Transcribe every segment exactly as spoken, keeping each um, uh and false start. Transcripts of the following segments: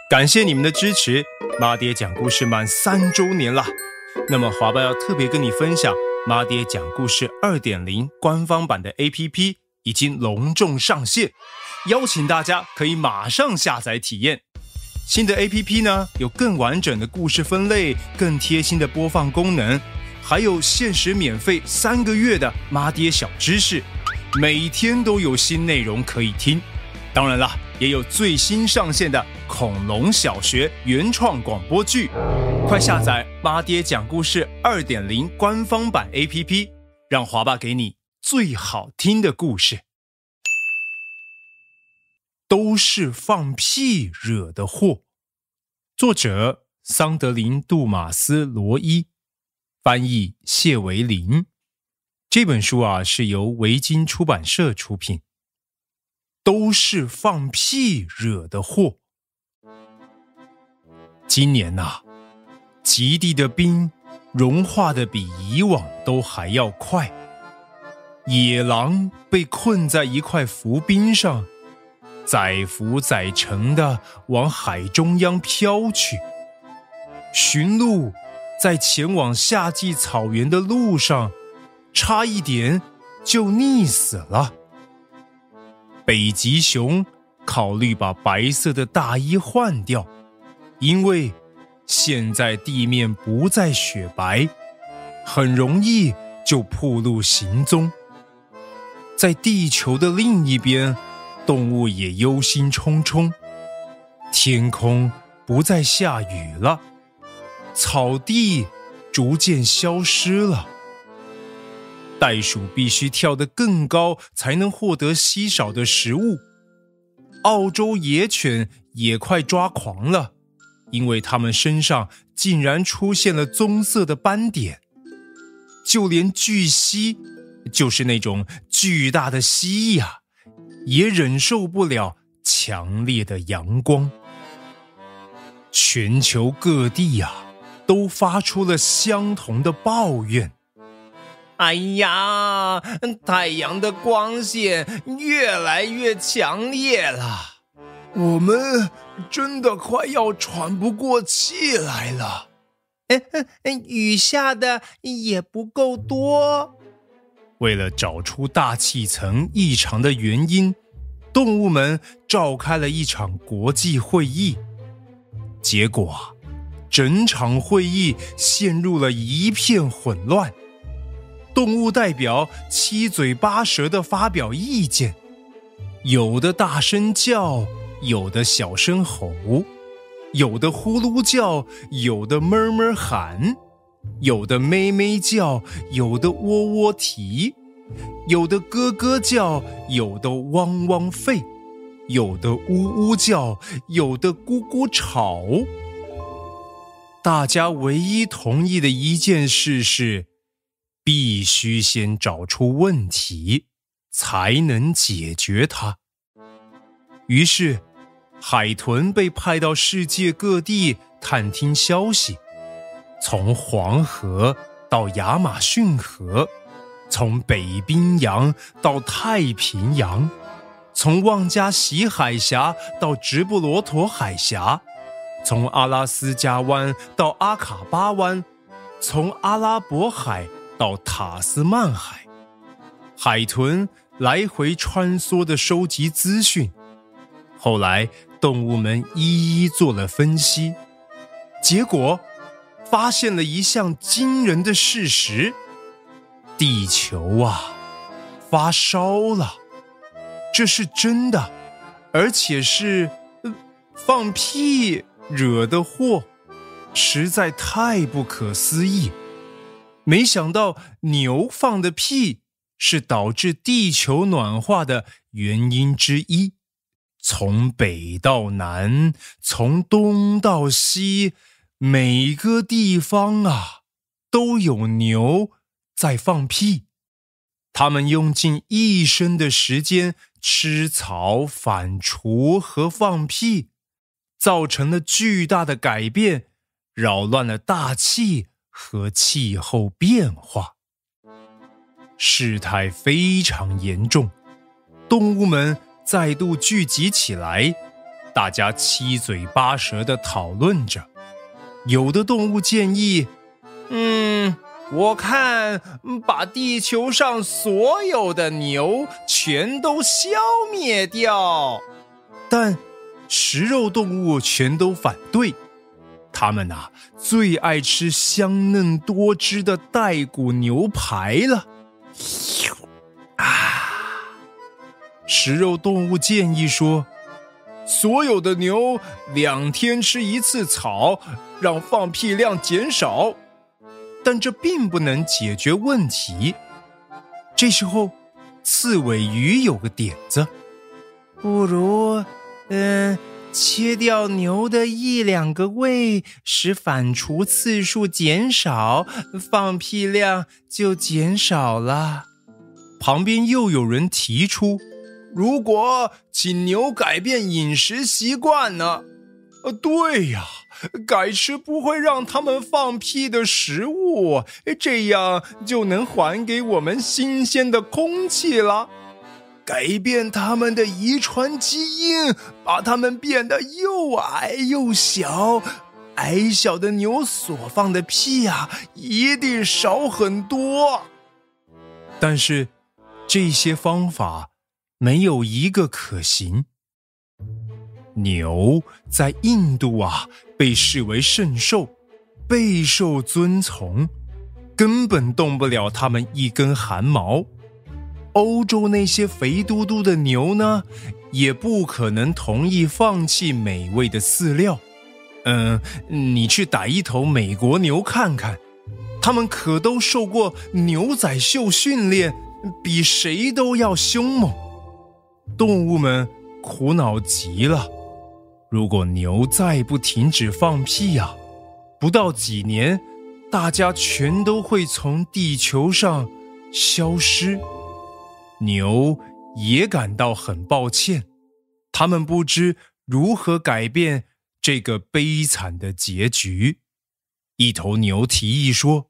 感谢你们的支持，妈爹讲故事满三周年啦！那么华爸要特别跟你分享，妈爹讲故事 二点零 官方版的 A P P 已经隆重上线，邀请大家可以马上下载体验。新的 A P P 呢，有更完整的故事分类，更贴心的播放功能，还有限时免费三个月的妈爹小知识，每天都有新内容可以听。当然啦，也有最新上线的恐龙小学原创广播剧，快下载妈爹讲故事 二点零 官方版 A P P， 让华爸给你最好听的故事。都是放屁惹的祸。作者桑德林·杜马斯·罗伊，翻译谢维林。这本书啊是由维京出版社出品。都是放屁惹的祸。今年啊，极地的冰融化的比以往都还要快，野狼被困在一块浮冰上，载浮载沉地往海中央飘去。驯鹿在前往夏季草原的路上，差一点就溺死了。北极熊考虑把白色的大衣换掉，因为现在地面不再雪白，很容易就暴露行踪。在地球的另一边，动物也忧心忡忡。天空不再下雨了，草地逐渐消失了。袋鼠必须跳得更高，才能获得稀少的食物。澳洲野犬也快抓狂了，因为它们身上竟然出现了棕色的斑点。就连巨蜥，就是那种巨大的蜥蜴啊，也忍受不了强烈的阳光。全球各地啊，都发出了相同的抱怨。 哎呀，太阳的光线越来越强烈了， 我们真的快要喘不过气来了。 雨下的也不够多。 为了找出大气层异常的原因，动物们召开了一场国际会议。结果，整场会议陷入了一片混乱。动物代表七嘴八舌地发表意见，有的大声叫，有的小声吼，有的呼噜叫，有的哞哞喊，有的咩咩叫，有的喔喔啼，有的咯咯叫，有的汪汪吠，有的呜呜叫，有的咕咕吵。大家唯一同意的一件事是，必须先找出问题，才能解决它。于是，海豚被派到世界各地探听消息，从黄河到亚马逊河，从北冰洋到太平洋，从旺加锡海峡到直布罗陀海峡，从阿拉斯加湾到阿卡巴湾，从阿拉伯海到塔斯曼海。海豚来回穿梭地收集资讯，后来动物们一一做了分析，结果发现了一项惊人的事实：地球啊，发烧了。这是真的，而且是、呃、放屁惹的祸，实在太不可思议。没想到牛放的屁是导致地球暖化的原因之一。从北到南，从东到西，每个地方啊，都有牛在放屁。它们用尽一生的时间吃草、反刍和放屁，造成了巨大的改变，扰乱了大气和气候变化。事态非常严重，动物们再度聚集起来， 大家七嘴八舌地讨论着。有的动物建议， 嗯，我看把地球上所有的牛全都消灭掉。 但食肉动物全都反对，他们啊最爱吃香嫩多汁的带骨牛排了。啊！食肉动物建议说，所有的牛两天吃一次草，让放屁量减少。但这并不能解决问题。这时候，刺尾鱼有个点子， 不如，嗯、呃，切掉牛的一两个胃，使反刍次数减少，放屁量就减少了。 旁边又有人提出， 如果请牛改变饮食习惯呢？ 呃，对呀，改吃不会让他们放屁的食物，这样就能还给我们新鲜的空气了。改变他们的遗传基因，把他们变得又矮又小，矮小的牛所放的屁啊，一定少很多。但是这些方法没有一个可行。牛在印度啊，被视为圣兽，备受尊崇，根本动不了它们一根汗毛。欧洲那些肥嘟嘟的牛呢，也不可能同意放弃美味的饲料。嗯，你去逮一头美国牛看看，它们可都受过牛仔秀训练，比谁都要凶猛。动物们苦恼极了。如果牛再不停止放屁啊，不到几年，大家全都会从地球上消失。牛也感到很抱歉，他们不知如何改变这个悲惨的结局。一头牛提议说，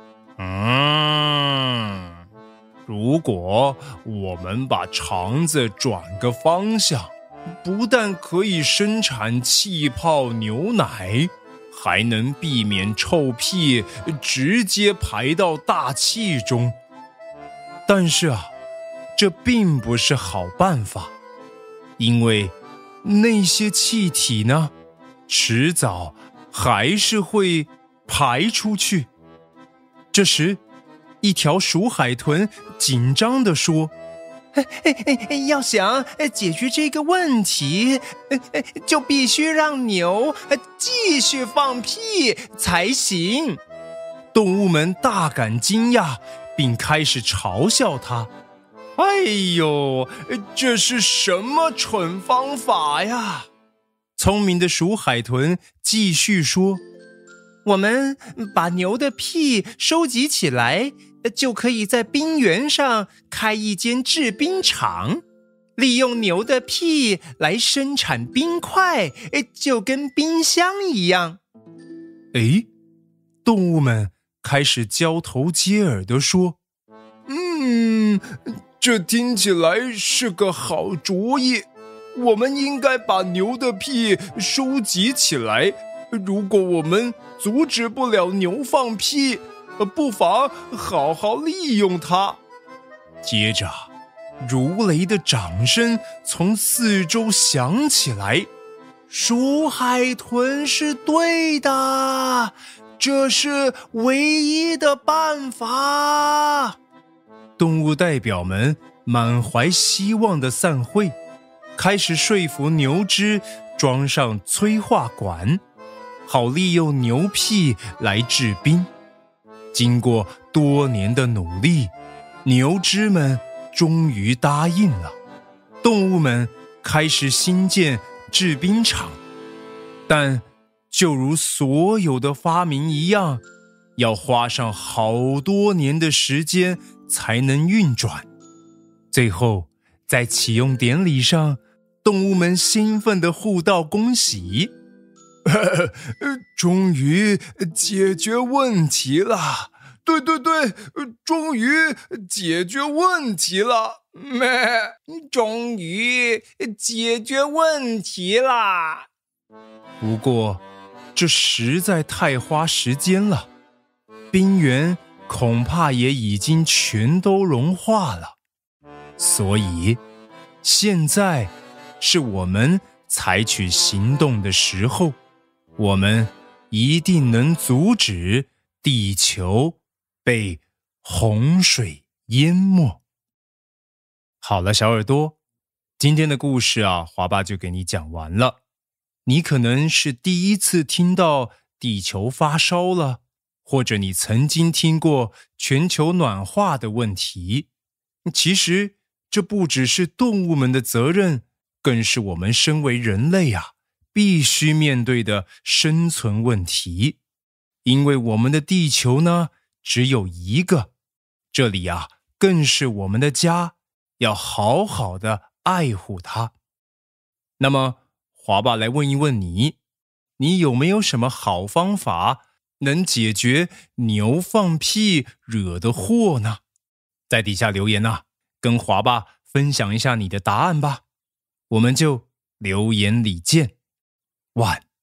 嗯，如果我们把肠子转个方向，不但可以生产气泡牛奶，还能避免臭屁直接排到大气中。但是啊，这并不是好办法，因为那些气体呢，迟早还是会排出去。这时，一条鼠海豚紧张地说， 要想解决这个问题，就必须让牛继续放屁才行。 动物们大感惊讶，并开始嘲笑它。哎呦，这是什么蠢方法呀？聪明的鼠海豚继续说， 我们把牛的屁收集起来，就可以在冰原上开一间制冰厂，利用牛的屁来生产冰块，就跟冰箱一样。 诶，动物们开始交头接耳地说，嗯，这听起来是个好主意，我们应该把牛的屁收集起来。如果我们阻止不了牛放屁，不妨好好利用它。接着，如雷的掌声从四周响起来。鼠海豚是对的，这是唯一的办法。动物代表们满怀希望地散会，开始说服牛只装上催化管，好利用牛屁来制冰。经过多年的努力，牛只们终于答应了。动物们开始兴建制冰厂，但就如所有的发明一样，要花上好多年的时间才能运转。最后，在启用典礼上，动物们兴奋地互道恭喜。终于解决问题了！对对对，终于解决问题了！ 咩，终于解决问题啦！ 不过，这实在太花时间了，冰原恐怕也已经全都融化了。所以，现在是我们采取行动的时候，我们一定能阻止地球被洪水淹没。好了，小耳朵，今天的故事啊，华爸就给你讲完了。你可能是第一次听到地球发烧了，或者你曾经听过全球暖化的问题。其实这不只是动物们的责任，更是我们身为人类啊，必须面对的生存问题。因为我们的地球呢，只有一个，这里啊，更是我们的家，要好好的爱护它。那么华爸来问一问你，你有没有什么好方法能解决牛放屁惹的祸呢？在底下留言啊，跟华爸分享一下你的答案吧。我们就留言里见，晚